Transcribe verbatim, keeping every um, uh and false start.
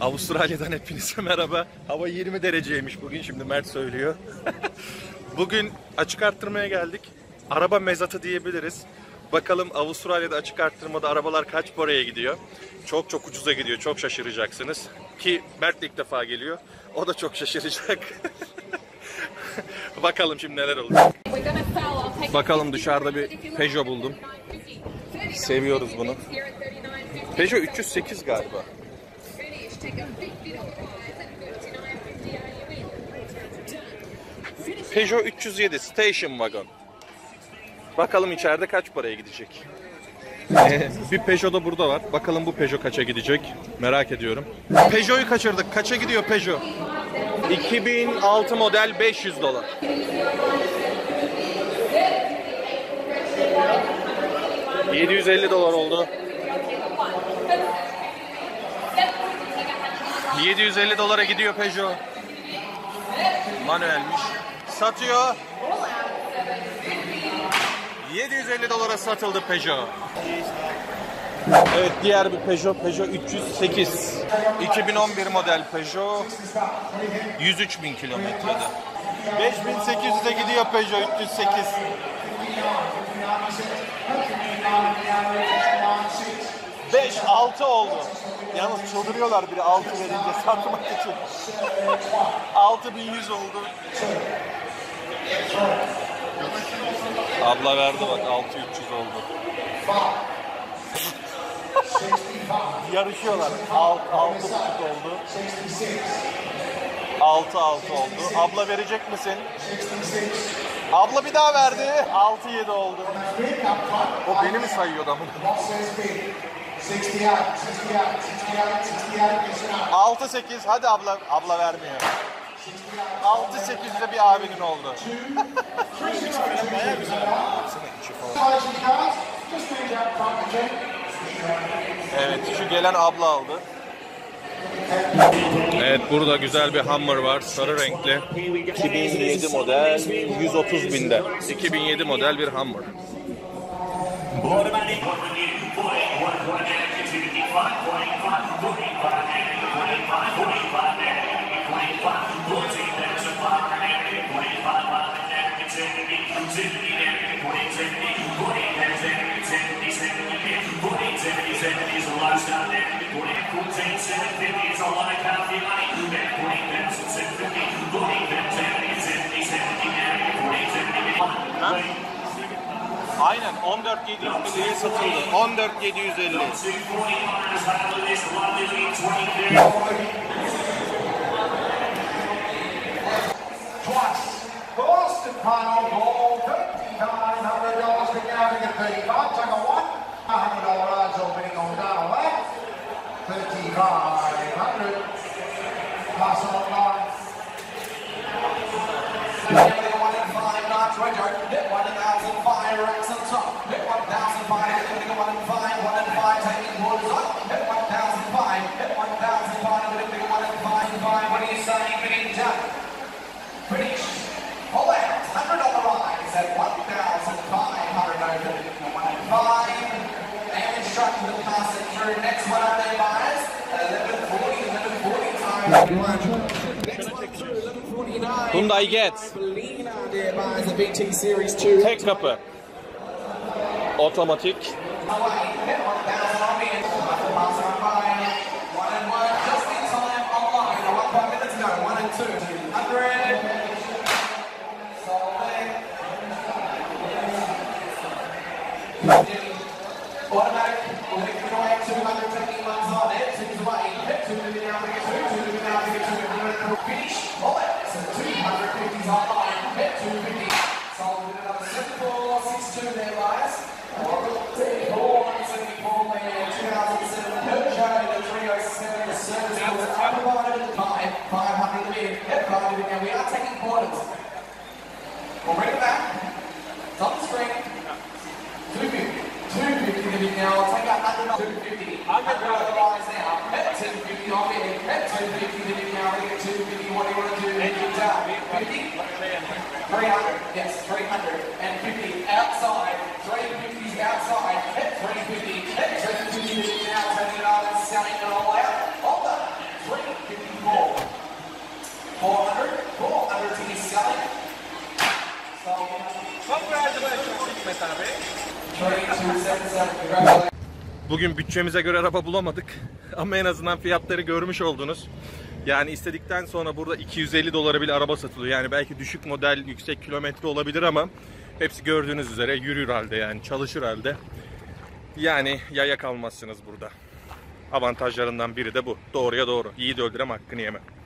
Avustralya'dan hepinize merhaba. Hava yirmi dereceymiş bugün, şimdi Mert söylüyor. Bugün açık arttırmaya geldik. Araba mezatı diyebiliriz. Bakalım Avustralya'da açık arttırmada arabalar kaç paraya gidiyor? Çok çok ucuza gidiyor, çok şaşıracaksınız. Ki Mert ilk defa geliyor, o da çok şaşıracak. Bakalım şimdi neler olacak. Bakalım, dışarıda bir Peugeot buldum. Seviyoruz bunu. Peugeot üç yüz sekiz galiba. Peugeot üç yüz yedi Station Wagon. Bakalım içeride kaç paraya gidecek. Bir Peugeot da burada var. Bakalım bu Peugeot kaça gidecek. Merak ediyorum. Peugeot'u kaçırdık. Kaça gidiyor Peugeot? iki bin altı model, beş yüz dolar. yedi yüz elli dolar oldu. yedi yüz elli dolara gidiyor Peugeot. Manuelmiş. Satıyor. yedi yüz elli dolara satıldı Peugeot. Evet, diğer bir Peugeot, Peugeot üç yüz sekiz. iki bin on bir model Peugeot. yüz üç bin kilometrede. beş bin sekiz yüze gidiyor Peugeot üç yüz sekiz. beş, altı oldu. Yalnız çıldırıyorlar biri altı verince satmak için. altı bin yüz oldu. Abla verdi bak, altı bin üç yüz oldu. Yarışıyorlar. altı buçuk oldu. altı altı oldu. Abla verecek misin? Abla bir daha verdi. altı yedi oldu. O beni mi sayıyor da bunu? altı sekiz, hadi abla. Abla vermiyor. altı sekizde bir abinin oldu. Bayağı güzel. Evet, şu gelen abla aldı. Evet, burada güzel bir Hummer var, sarı renkli. iki bin yedi model, yüz otuz binde. iki bin yedi model bir Hummer. Ha? Aynen, on dört bin yedi yüz elliye satıldı. on dört bin yedi yüz elli. Hyundai Getz. Tek kapı. Otomatik. three hundred, yes, three hundred fifty outside, three fifties outside, three fifty, three fifty now turning it on and selling it all out. Hold up, three Ahmet abi. Bugün bütçemize göre araba bulamadık ama en azından fiyatları görmüş oldunuz. Yani istedikten sonra burada iki yüz elli dolara bile araba satılıyor. Yani belki düşük model, yüksek kilometre olabilir ama hepsi gördüğünüz üzere yürür halde, yani çalışır halde. Yani yaya kalmazsınız burada. Avantajlarından biri de bu. Doğruya doğru. Yiğit öldürem hakkını yeme.